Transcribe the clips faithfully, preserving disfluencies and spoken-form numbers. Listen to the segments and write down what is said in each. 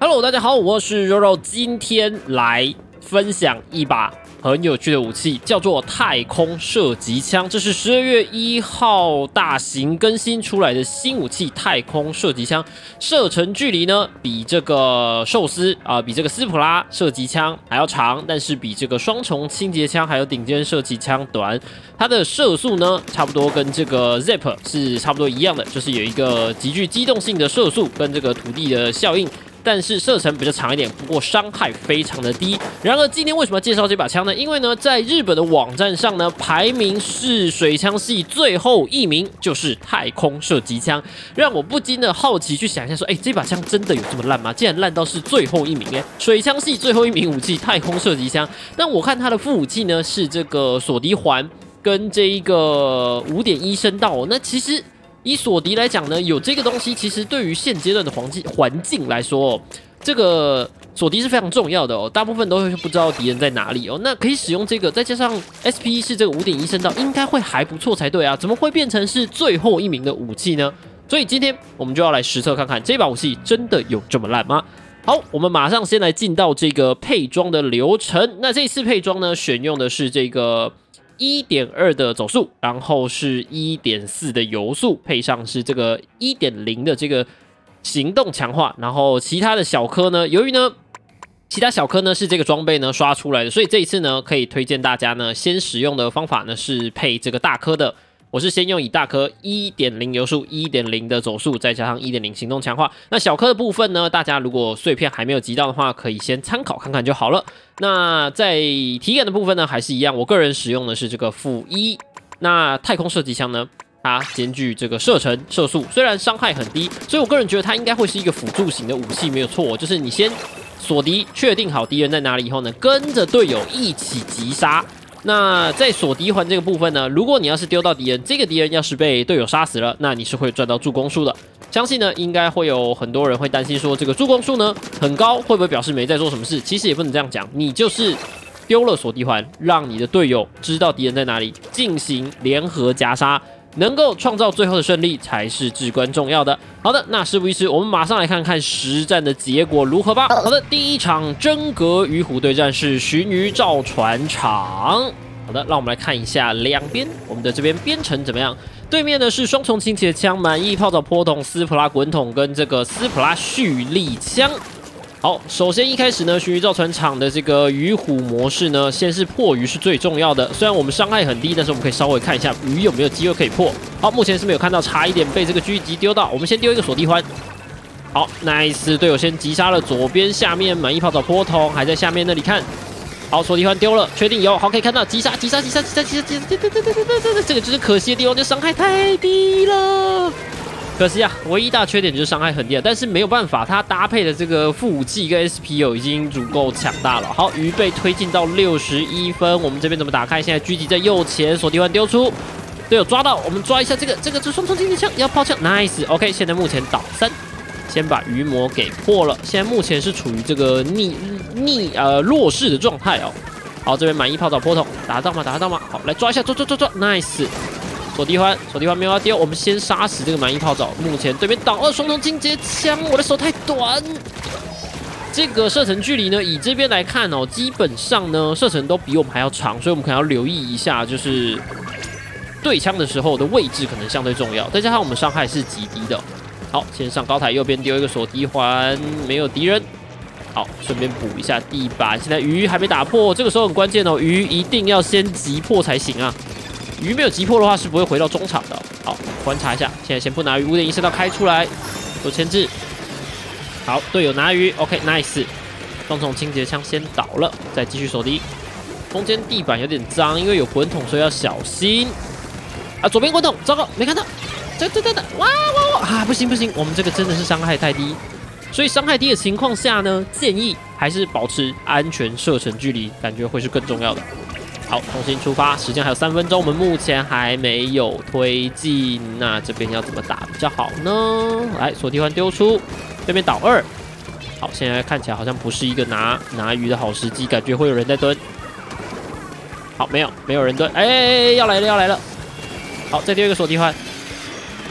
Hello， 大家好，我是肉肉，今天来分享一把很有趣的武器，叫做太空射击枪。这是十二月一号大型更新出来的新武器——太空射击枪。射程距离呢，比这个寿司啊、呃，比这个斯普拉射击枪还要长，但是比这个双重清洁枪还有顶尖射击枪短。它的射速呢，差不多跟这个 Zip 是差不多一样的，就是有一个极具机动性的射速跟这个土地的效应。但是射程比较长一点，不过伤害非常的低。然而今天为什么要介绍这把枪呢？因为呢，在日本的网站上呢，排名是水枪系最后一名，就是太空射击枪，让我不禁的好奇去想一下，说，哎，这把枪真的有这么烂吗？竟然烂到是最后一名哎！水枪系最后一名武器太空射击枪，但我看它的副武器呢是这个索敌环跟这一个五点一声道，那其实。以索敌来讲呢，有这个东西，其实对于现阶段的环境环境来说、哦，这个索敌是非常重要的哦。大部分都会不知道敌人在哪里哦。那可以使用这个，再加上 S P 是这个五点一声道，应该会还不错才对啊。怎么会变成是最后一名的武器呢？所以今天我们就要来实测看看，这把武器真的有这么烂吗？好，我们马上先来进到这个配装的流程。那这次配装呢，选用的是这个。一点二 的走速，然后是 一点四 的游速，配上是这个 一点零 的这个行动强化，然后其他的小颗呢，由于呢其他小颗呢是这个装备呢刷出来的，所以这一次呢可以推荐大家呢先使用的方法呢是配这个大颗的。我是先用以大颗 一点零 游速 一点零 的走速，再加上 一点零 行动强化。那小颗的部分呢，大家如果碎片还没有集到的话，可以先参考看看就好了。那在体感的部分呢，还是一样，我个人使用的是这个负一。那太空射击枪呢，它兼具这个射程、射速，虽然伤害很低，所以我个人觉得它应该会是一个辅助型的武器，没有错。就是你先锁敌，确定好敌人在哪里以后呢，跟着队友一起击杀。那在锁敌环这个部分呢，如果你要是丢到敌人，这个敌人要是被队友杀死了，那你是会赚到助攻数的。相信呢，应该会有很多人会担心说，这个助攻数呢很高，会不会表示没在做什么事？其实也不能这样讲，你就是丢了锁敌环，让你的队友知道敌人在哪里，进行联合夹杀。能够创造最后的胜利才是至关重要的。好的，那事不宜迟，我们马上来看看实战的结果如何吧。好的，第一场真格与虎对战是寻鱼造船厂。好的，让我们来看一下两边我们的这边编程怎么样。对面呢是双重清洁枪、满意泡澡泼桶、斯普拉滚筒跟这个斯普拉蓄力枪。好，首先一开始呢，寻鱼造船厂的这个鱼虎模式呢，先是破鱼是最重要的。虽然我们伤害很低，但是我们可以稍微看一下鱼有没有机会可以破。好，目前是没有看到，差一点被这个狙击丢到。我们先丢一个锁地环。好 ，nice， 队友先击杀了左边下面满意泡澡泼桶，还在下面那里看。好，锁地环丢了，确定有。好，可以看到击杀击杀击杀击杀击杀击杀，对对对对对对对，这个就是可惜的地方，就伤害太低了。可惜啊，唯一大缺点就是伤害很低，但是没有办法，它搭配的这个副武器跟 S P 哦已经足够强大了。好，鱼被推进到六十一分，我们这边怎么打开？现在狙击在右前，锁敌环丢出，队友抓到，我们抓一下这个这个这双重经济枪，要抛枪 ，nice，OK， 现在目前倒三，先把鱼魔给破了，现在目前是处于这个逆逆呃弱势的状态哦。好，这边满意泡澡泼桶，打得到吗？打得到吗？好，来抓一下，抓抓抓抓 ，nice。锁敌环，锁敌环没有要丢，我们先杀死这个满意泡澡。目前对面挡二双重清洁枪，我的手太短。这个射程距离呢，以这边来看哦，基本上呢射程都比我们还要长，所以我们可能要留意一下，就是对枪的时候的位置可能相对重要。再加上我们伤害是极低的。好，先上高台右边丢一个锁敌环，没有敌人。好，顺便补一下地板。现在鱼还没打破，这个时候很关键哦，鱼一定要先击破才行啊。鱼没有击破的话是不会回到中场的。好，观察一下，现在先不拿鱼，五点一声道开出来，做牵制。好，队友拿鱼 ，OK， nice。双重清洁枪先倒了，再继续守敌。中间地板有点脏，因为有滚筒，所以要小心。啊，左边滚筒，糟糕，没看到。这这这这，哇哇哇！啊，不行不行，我们这个真的是伤害太低。所以伤害低的情况下呢，建议还是保持安全射程距离，感觉会是更重要的。好，重新出发，时间还有三分钟，我们目前还没有推进，那这边要怎么打比较好呢？来，锁敌环丢出，对面倒二。好，现在看起来好像不是一个拿拿鱼的好时机，感觉会有人在蹲。好，没有，没有人蹲，哎、欸，要来了，要来了。好，再丢一个锁敌环。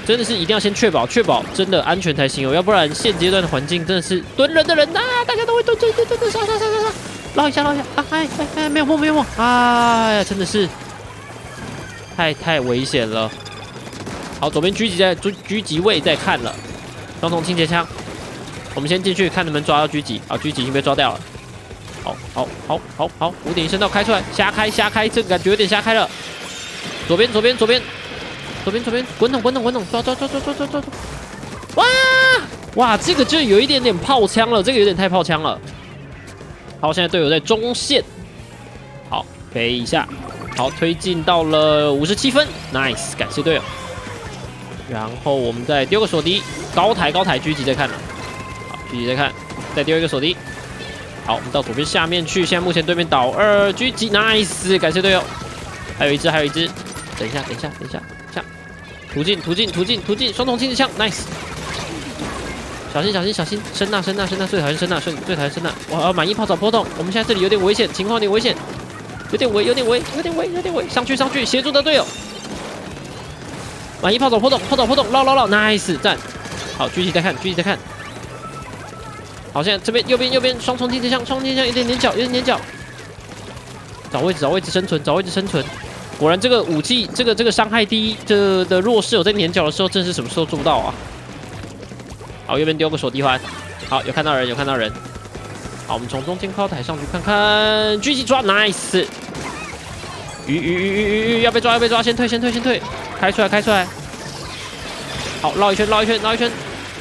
真的是一定要先确保确保真的安全才行哦，要不然现阶段的环境真的是蹲人的人啊，大家都会蹲蹲蹲蹲蹲，杀杀杀杀杀，捞一下捞一下啊！哎哎哎，没有梦没有梦，哎呀，真的是太太危险了。好，左边狙击在狙狙击位在看了，双重清洁枪，我们先进去看能不能抓到狙击。好，狙击已经被抓掉了。好，好，好，好，好，五点一声道开出来，瞎开，瞎开，这个感觉有点瞎开了。左边，左边，左边，左边，左边，滚筒，滚筒，滚筒，抓，抓，抓，抓，抓，抓，抓！哇，哇，这个就有一点点炮枪了，这个有点太炮枪了。好，现在队友在中线，好，飞一下，好，推进到了五十七分 ，nice， 感谢队友。然后我们再丢个锁敌，高台，高台，狙击在看了，好，狙击在看，再丢一个锁敌。好，我们到左边下面去。现在目前对面倒二狙击 ，nice， 感谢队友。还有一只，还有一只。等一下，等一下，等一下，下。途径，途径，途径，途径，双重清洁枪 ，nice。小心，小心，小心！声呐，声呐，声呐，最讨厌声呐，最最讨厌声呐。哇，满一炮找破洞。我们现在这里有点危险，情况有点危险，有点危，有点危，有点危，有点危。上去，上去，协助的队友。满一炮找破洞，炮找破洞，绕绕绕 ，nice， 赞。好，狙击再看，狙击再看。好，现在这边右边右边双重清洁枪，双重清洁枪有点黏脚，有点黏脚。找位置，找位置生存，找位置生存。果然这个武器，这个这个伤害低这的弱势，有在黏脚的时候，真是什么时候做不到啊？好，右边丢个手敌环。好，有看到人，有看到人。好，我们从中间高台上去看看，狙击抓 ，nice。鱼鱼鱼鱼鱼鱼要被抓，要被抓，先退，先退，先退，开出来，开出来。好，绕一圈，绕一圈，绕一圈。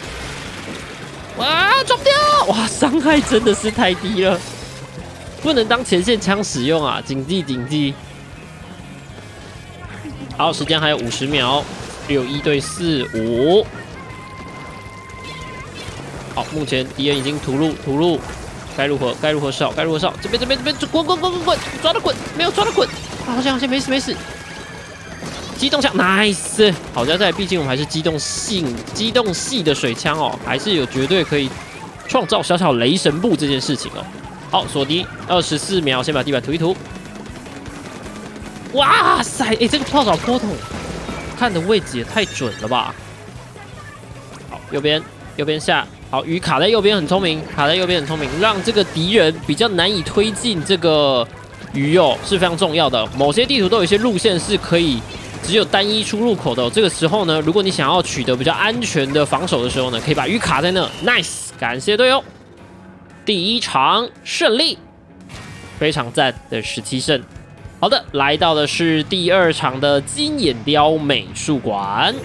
哇，抓不掉！哇，伤害真的是太低了，不能当前线枪使用啊！谨记谨记。好，时间还有五十秒，六一对四五。好，目前敌人已经屠戮屠戮，该如何该如何是好？该如何是好？这边这边这边滚滚滚滚滚，抓到滚，没有抓到滚。啊，好像好像没事没事。机动枪 ，nice！ 好在在，毕竟我们还是机动性、机动系的水枪哦，还是有绝对可以创造小小雷神步这件事情哦。好，锁敌二十四秒，先把地板涂一涂。哇塞，哎、欸，这个炮找坡筒看的位置也太准了吧！好，右边右边下，好，鱼卡在右边很聪明，卡在右边很聪明，让这个敌人比较难以推进这个鱼哦，是非常重要的。某些地图都有一些路线是可以。只有单一出入口的、哦，这个时候呢，如果你想要取得比较安全的防守的时候呢，可以把鱼卡在那 ，nice， 感谢队友，第一场胜利，非常赞的十七胜。好的，来到的是第二场的金眼雕美术馆，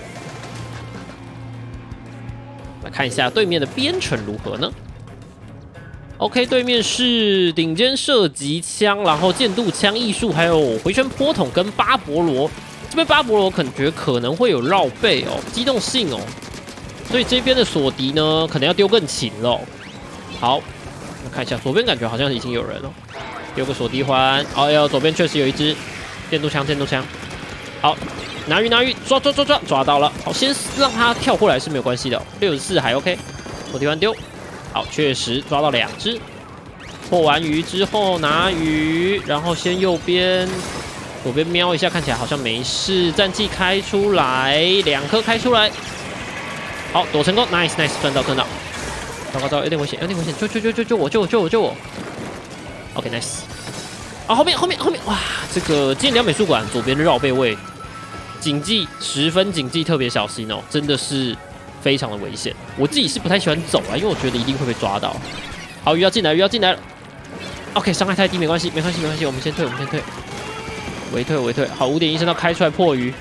来看一下对面的编程如何呢 ？OK， 对面是顶尖射击枪，然后剑渡枪艺术，还有回旋坡筒跟巴勃罗。这边巴勃罗感觉可能会有绕背哦，机动性哦，所以这边的锁敌呢，可能要丢更勤了、哦。好，我看一下左边，感觉好像已经有人了，丢个锁敌环。哦哟，左边确实有一只电镀枪，电镀枪。好，拿鱼拿鱼，抓抓抓抓，抓到了。好，先让他跳过来是没有关系的、哦，六十四还 OK。锁敌环丢，好，确实抓到两只。破完鱼之后拿鱼，然后先右边。左边瞄一下，看起来好像没事。战绩开出来，两颗开出来。好，躲成功 ，nice nice， 赚到赚到。糟糕糟糕，有点危险，有点危险！救救救救救我！救我救我救我 ！OK nice。啊，后面后面后面，哇，这个金辽美术馆左边的绕背位，谨记十分谨记，特别小心哦，真的是非常的危险。我自己是不太喜欢走啊，因为我觉得一定会被抓到。好，鱼要进来，鱼要进来了。OK， 伤害太低，没关系没关系没关系，我们先退，我们先退。围退围退，好，五点一声道开出来破鱼，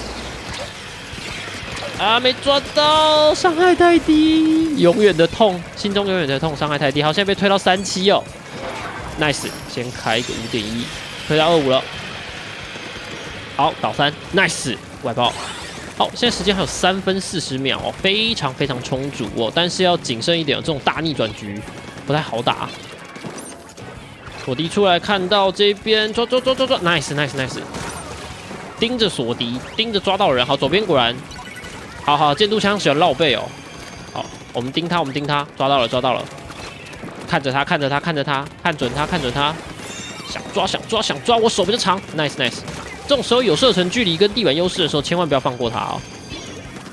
啊，没抓到，伤害太低，永远的痛，心中永远的痛，伤害太低。好，现在被推到三七哦 ，nice， 先开一个五点一，推到二五了，好，倒三 ，nice， 外爆。好，现在时间还有三分四十秒哦，非常非常充足哦，但是要谨慎一点，这种大逆转局不太好打。锁敌出来，看到这边抓抓抓抓抓 ，nice nice nice， 盯着锁敌，盯着抓到人。好，左边果然，好好，剑渡枪喜欢绕背哦。好，我们盯他，我们盯他，抓到了抓到了，看着他看着他看着他，看准他看准他，想抓想抓想抓，我手比较长 ，nice nice。这种时候有射程距离跟地板优势的时候，千万不要放过他哦。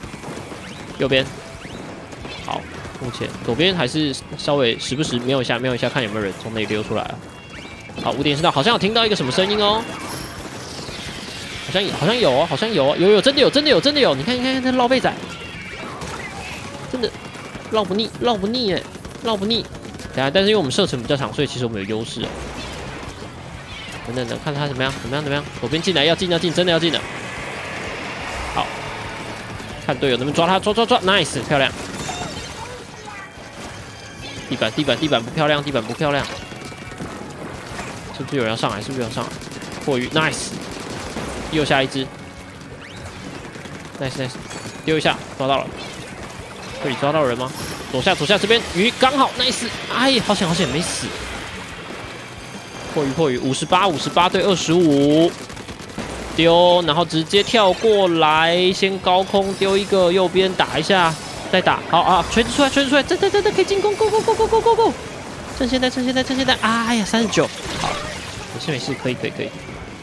右边。好，目前左边还是稍微时不时瞄一下，瞄一下看有没有人从那里溜出来啊。好，五点声道好像有听到一个什么声音哦，好像好像有哦，好像有哦，有有真的有真的有真的有，你看你看看这绕背仔，真的绕不腻绕不腻哎，绕不腻。等下，但是因为我们射程比较长，所以其实我们有优势哦。等等等，看他怎么样怎么样怎么样，左边进来要进要进，真的要进了。好，看队友能不能抓他，抓抓抓 ，nice， 漂亮。地板地板地板不漂亮，地板不漂亮。是不是有人要上来？是不是有人上来？破鱼 ，nice， 又下一只 ，nice nice， 丢一下，抓到了。可以抓到人吗？左下左下这边鱼刚好 nice， 哎，好险好险没死。破鱼破鱼，五十八五十八对二十五，丢，然后直接跳过来，先高空丢一个，右边打一下，再打，好啊，锤子出来锤子出来，这这这这可以进攻 ，go go go go go go go， 趁现在趁现在趁现在，哎呀三十九，好，没事没事，可以可以可以，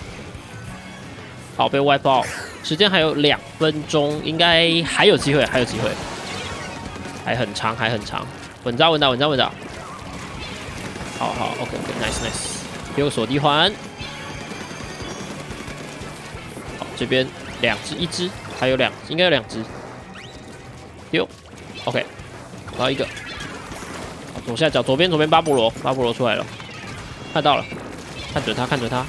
好被 wipe out， 时间还有两分钟，应该还有机会还有机会，还很长还很长，稳扎稳打稳扎稳打，好好 OK OK nice nice。丢个锁地环，好，这边两只，一只，还有两，应该有两只。丢 ，OK， 然后一个，好，左下角，左边左边巴勃罗，巴勃罗出来了，看到了，看准他，看准他，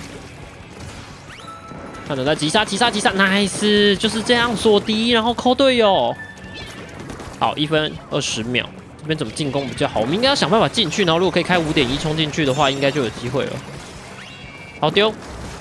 看准他，击杀，击杀，击杀 ，nice， 就是这样锁敌，然后扣队友。好，一分二十秒。这边怎么进攻比较好？我们应该要想办法进去，然后如果可以开五点一冲进去的话，应该就有机会了。好丢，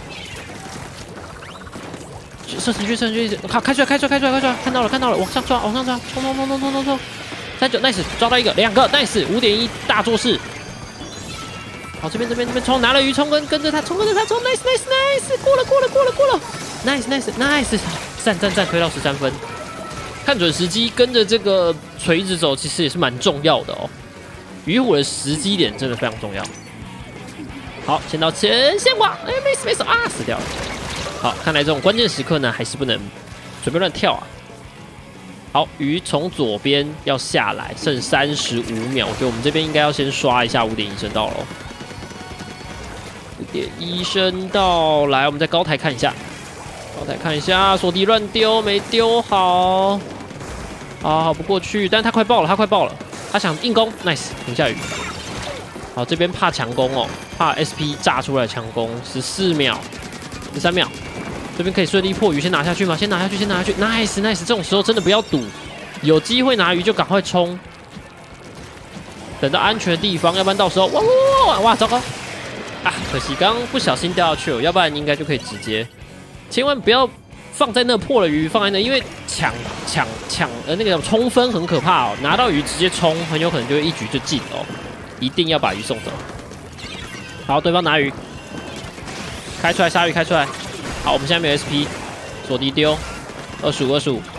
射程距，射程距，好，开出来，开出来，开出来，开出来，看到了，看到了，往上抓，往上抓，冲冲冲冲冲冲冲，三九 nice， 抓到一个，两个 nice， 五点一大做事。好，这边这边这边冲，拿了鱼冲跟跟着他冲，跟着他冲 ，nice nice nice， 过了过了过了过了 ，nice nice nice， 赞赞赞，推到十三分。看准时机，跟着这个锤子走，其实也是蛮重要的哦。鱼虎的时机点真的非常重要。好，先到前线哇，哎，没死没死啊，死掉了。好，看来这种关键时刻呢，还是不能随便乱跳啊。好，鱼从左边要下来，剩三十五秒，我觉得我们这边应该要先刷一下五点一声道了。五点一声道，来，我们在高台看一下。高台看一下，锁敌乱丢，没丢好，啊，好不过去，但是他快爆了，他快爆了，他想硬攻 ，nice， 停下雨。好，这边怕强攻哦，怕 S P 炸出来强攻，十四秒，十三秒，这边可以顺利破鱼，先拿下去吗？先拿下去，先拿下去 ，nice nice， 这种时候真的不要赌，有机会拿鱼就赶快冲，等到安全的地方，要不然到时候哇哇哇哇，糟糕，啊，可惜刚刚不小心掉下去了，要不然应该就可以直接。千万不要放在那破了鱼放在那，因为抢抢抢呃那个冲分很可怕哦，拿到鱼直接冲，很有可能就会一局就进哦，一定要把鱼送走。好，对方拿鱼，开出来鲨鱼开出来，好，我们现在没有 S P， 锁敌丢，二十五二十五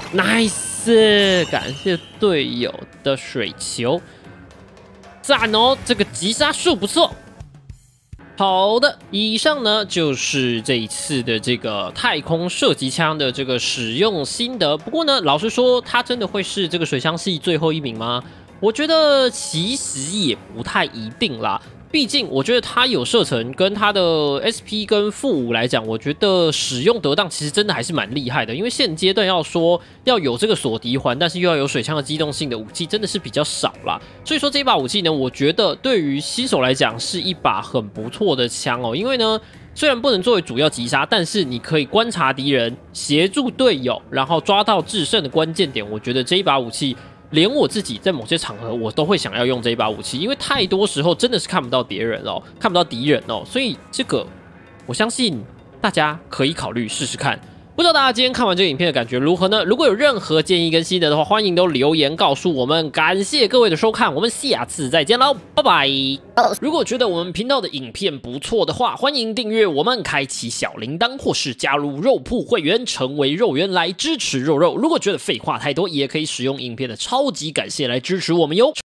，nice， 感谢队友的水球，赞哦，这个击杀数不错。好的，以上呢就是这一次的这个太空射击枪的这个使用心得。不过呢，老实说，它真的会是这个水枪系最后一名吗？我觉得其实也不太一定啦。毕竟我觉得它有射程，跟它的 S P 跟负五来讲，我觉得使用得当，其实真的还是蛮厉害的。因为现阶段要说要有这个锁敌环，但是又要有水枪的机动性的武器，真的是比较少啦。所以说这一把武器呢，我觉得对于新手来讲是一把很不错的枪哦。因为呢，虽然不能作为主要击杀，但是你可以观察敌人，协助队友，然后抓到制胜的关键点。我觉得这一把武器，连我自己在某些场合，我都会想要用这一把武器，因为太多时候真的是看不到别人哦，看不到敌人哦，所以这个我相信大家可以考虑试试看。不知道大家今天看完这个影片的感觉如何呢？如果有任何建议跟心得的话，欢迎都留言告诉我们。感谢各位的收看，我们下次再见喽，拜拜。如果觉得我们频道的影片不错的话，欢迎订阅我们，开启小铃铛，或是加入肉铺会员，成为肉圆来支持肉肉。如果觉得废话太多，也可以使用影片的超级感谢来支持我们哟。